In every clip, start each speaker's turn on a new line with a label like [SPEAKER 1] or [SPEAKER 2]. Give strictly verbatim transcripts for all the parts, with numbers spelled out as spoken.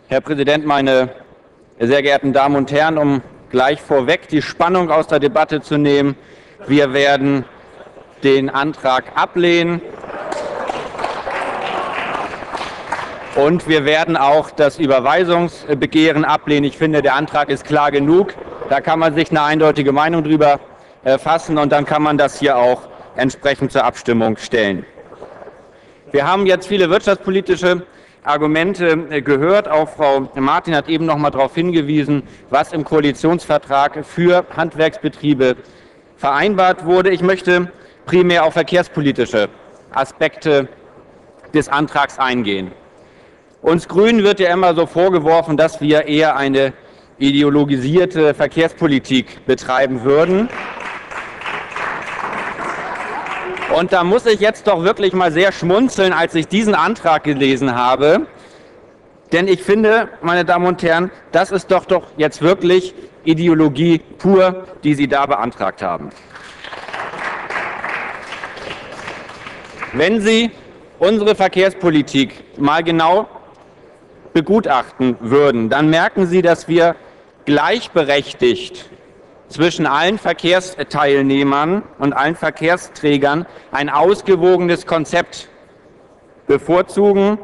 [SPEAKER 1] Herr Präsident, meine sehr geehrten Damen und Herren, um gleich vorweg die Spannung aus der Debatte zu nehmen, wir werden den Antrag ablehnen und wir werden auch das Überweisungsbegehren ablehnen. Ich finde, der Antrag ist klar genug. Da kann man sich eine eindeutige Meinung drüber fassen und dann kann man das hier auch entsprechend zur Abstimmung stellen. Wir haben jetzt viele wirtschaftspolitische Argumente gehört. Auch Frau Martin hat eben noch mal darauf hingewiesen, was im Koalitionsvertrag für Handwerksbetriebe vereinbart wurde. Ich möchte primär auf verkehrspolitische Aspekte des Antrags eingehen. Uns Grünen wird ja immer so vorgeworfen, dass wir eher eine ideologisierte Verkehrspolitik betreiben würden. Und da muss ich jetzt doch wirklich mal sehr schmunzeln, als ich diesen Antrag gelesen habe. Denn ich finde, meine Damen und Herren, das ist doch doch jetzt wirklich Ideologie pur, die Sie da beantragt haben. Wenn Sie unsere Verkehrspolitik mal genau begutachten würden, dann merken Sie, dass wir gleichberechtigt zwischen allen Verkehrsteilnehmern und allen Verkehrsträgern ein ausgewogenes Konzept bevorzugen.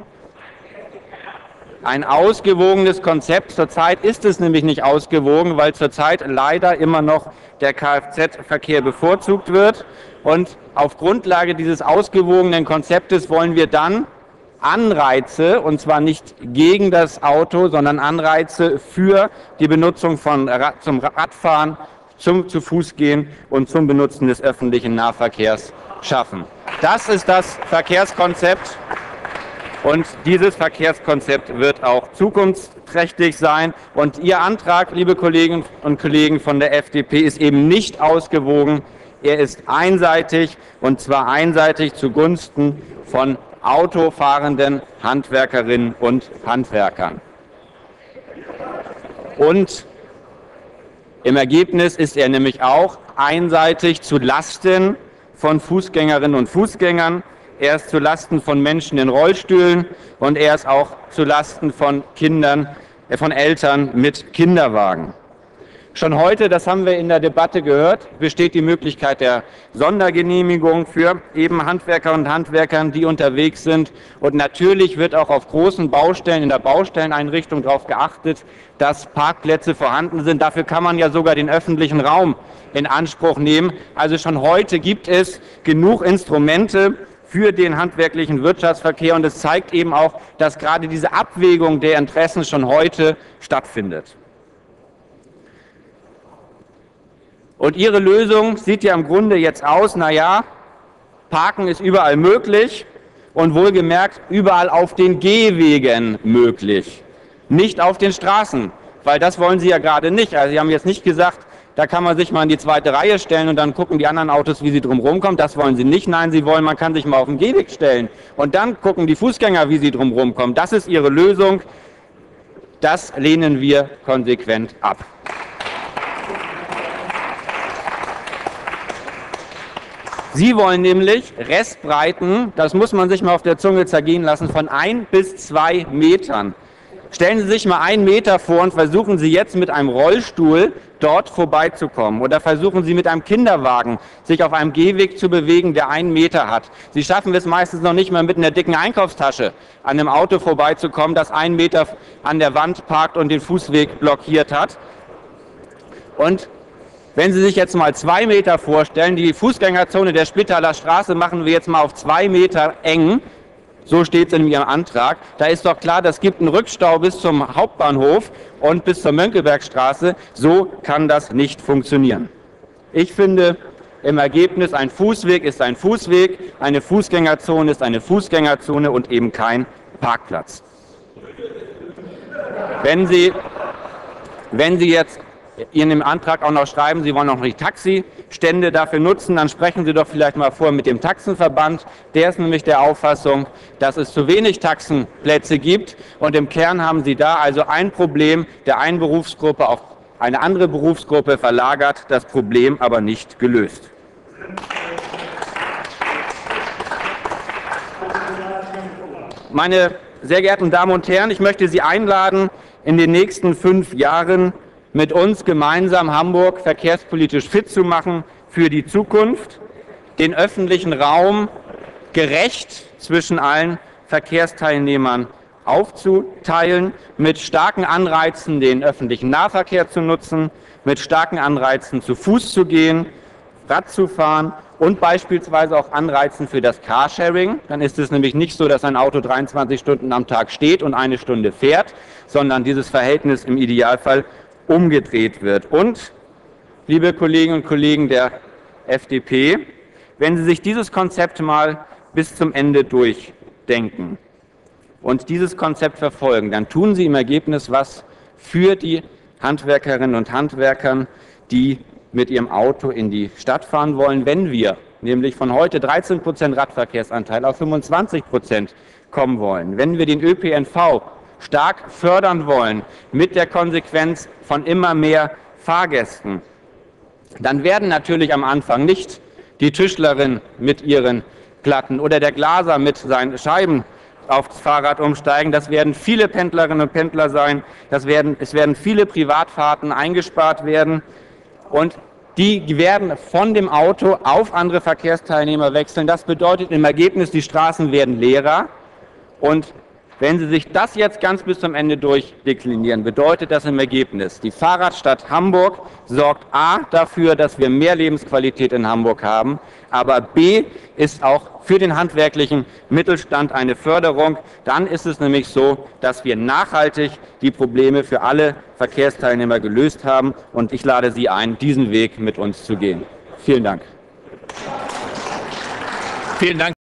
[SPEAKER 1] Ein ausgewogenes Konzept. Zurzeit ist es nämlich nicht ausgewogen, weil zurzeit leider immer noch der Kfz-Verkehr bevorzugt wird. Und auf Grundlage dieses ausgewogenen Konzeptes wollen wir dann Anreize, und zwar nicht gegen das Auto, sondern Anreize für die Benutzung von Rad, zum Radfahren, zum zu Fuß gehen und zum Benutzen des öffentlichen Nahverkehrs schaffen. Das ist das Verkehrskonzept und dieses Verkehrskonzept wird auch zukunftsträchtig sein. Und Ihr Antrag, liebe Kolleginnen und Kollegen von der F D P, ist eben nicht ausgewogen. Er ist einseitig, und zwar einseitig zugunsten von autofahrenden Handwerkerinnen und Handwerkern. Und im Ergebnis ist er nämlich auch einseitig zu Lasten von Fußgängerinnen und Fußgängern. Er ist zu Lasten von Menschen in Rollstühlen und er ist auch zu Lasten von Kindern, äh, von Eltern mit Kinderwagen. Schon heute, das haben wir in der Debatte gehört, besteht die Möglichkeit der Sondergenehmigung für eben Handwerker und Handwerkern, die unterwegs sind. Und natürlich wird auch auf großen Baustellen, in der Baustelleneinrichtung darauf geachtet, dass Parkplätze vorhanden sind. Dafür kann man ja sogar den öffentlichen Raum in Anspruch nehmen. Also schon heute gibt es genug Instrumente für den handwerklichen Wirtschaftsverkehr. Und es zeigt eben auch, dass gerade diese Abwägung der Interessen schon heute stattfindet. Und Ihre Lösung sieht ja im Grunde jetzt aus, naja, Parken ist überall möglich und wohlgemerkt überall auf den Gehwegen möglich, nicht auf den Straßen, weil das wollen Sie ja gerade nicht. Also Sie haben jetzt nicht gesagt, da kann man sich mal in die zweite Reihe stellen und dann gucken die anderen Autos, wie sie drumherum kommen. Das wollen Sie nicht. Nein, Sie wollen, man kann sich mal auf den Gehweg stellen und dann gucken die Fußgänger, wie sie drumherum kommen. Das ist Ihre Lösung. Das lehnen wir konsequent ab. Sie wollen nämlich Restbreiten, das muss man sich mal auf der Zunge zergehen lassen, von ein bis zwei Metern. Stellen Sie sich mal einen Meter vor und versuchen Sie jetzt mit einem Rollstuhl dort vorbeizukommen. Oder versuchen Sie mit einem Kinderwagen sich auf einem Gehweg zu bewegen, der einen Meter hat. Sie schaffen es meistens noch nicht mal mit einer dicken Einkaufstasche an einem Auto vorbeizukommen, das einen Meter an der Wand parkt und den Fußweg blockiert hat. Und wenn Sie sich jetzt mal zwei Meter vorstellen, die Fußgängerzone der Spitaler Straße machen wir jetzt mal auf zwei Meter eng, so steht es in Ihrem Antrag, da ist doch klar, das gibt einen Rückstau bis zum Hauptbahnhof und bis zur Mönckebergstraße, so kann das nicht funktionieren. Ich finde im Ergebnis, ein Fußweg ist ein Fußweg, eine Fußgängerzone ist eine Fußgängerzone und eben kein Parkplatz. Wenn Sie, wenn Sie jetzt in dem Antrag auch noch schreiben, Sie wollen auch noch die Taxistände dafür nutzen, dann sprechen Sie doch vielleicht mal vor mit dem Taxenverband. Der ist nämlich der Auffassung, dass es zu wenig Taxenplätze gibt. Und im Kern haben Sie da also ein Problem der einen Berufsgruppe auf eine andere Berufsgruppe verlagert, das Problem aber nicht gelöst. Meine sehr geehrten Damen und Herren, ich möchte Sie einladen, in den nächsten fünf Jahren mit uns gemeinsam Hamburg verkehrspolitisch fit zu machen für die Zukunft, den öffentlichen Raum gerecht zwischen allen Verkehrsteilnehmern aufzuteilen, mit starken Anreizen den öffentlichen Nahverkehr zu nutzen, mit starken Anreizen zu Fuß zu gehen, Rad zu fahren und beispielsweise auch Anreizen für das Carsharing. Dann ist es nämlich nicht so, dass ein Auto dreiundzwanzig Stunden am Tag steht und eine Stunde fährt, sondern dieses Verhältnis im Idealfall umgedreht wird. Und, liebe Kolleginnen und Kollegen der F D P, wenn Sie sich dieses Konzept mal bis zum Ende durchdenken und dieses Konzept verfolgen, dann tun Sie im Ergebnis was für die Handwerkerinnen und Handwerker, die mit ihrem Auto in die Stadt fahren wollen. Wenn wir nämlich von heute dreizehn Prozent Radverkehrsanteil auf fünfundzwanzig Prozent kommen wollen, wenn wir den Ö P N V stark fördern wollen mit der Konsequenz von immer mehr Fahrgästen, dann werden natürlich am Anfang nicht die Tischlerin mit ihren Platten oder der Glaser mit seinen Scheiben aufs Fahrrad umsteigen. Das werden viele Pendlerinnen und Pendler sein. Das werden, es werden viele Privatfahrten eingespart werden. Und die werden von dem Auto auf andere Verkehrsteilnehmer wechseln. Das bedeutet im Ergebnis, die Straßen werden leerer. Und wenn Sie sich das jetzt ganz bis zum Ende durchdeklinieren, bedeutet das im Ergebnis, die Fahrradstadt Hamburg sorgt A dafür, dass wir mehr Lebensqualität in Hamburg haben, aber B ist auch für den handwerklichen Mittelstand eine Förderung. Dann ist es nämlich so, dass wir nachhaltig die Probleme für alle Verkehrsteilnehmer gelöst haben. Und ich lade Sie ein, diesen Weg mit uns zu gehen. Vielen Dank.
[SPEAKER 2] Vielen Dank.